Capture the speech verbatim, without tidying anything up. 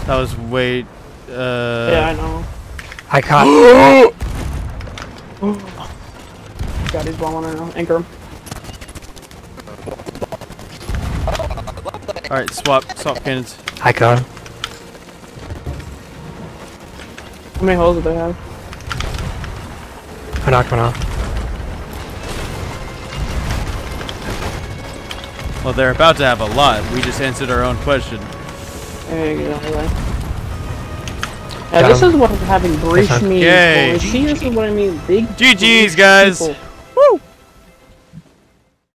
That was way. Uh... Yeah, I know. I caught. God, he's bombing right now. Anchor him. Alright, swap, swap cannons. I caught him. How many holes do they have? I knocked one off. Well, they're about to have a lot. We just answered our own question. There you go. Anyway. Yeah, this is what having breach means. Yay. Holy shit, this is what I mean. Big G G's, breach guys. people.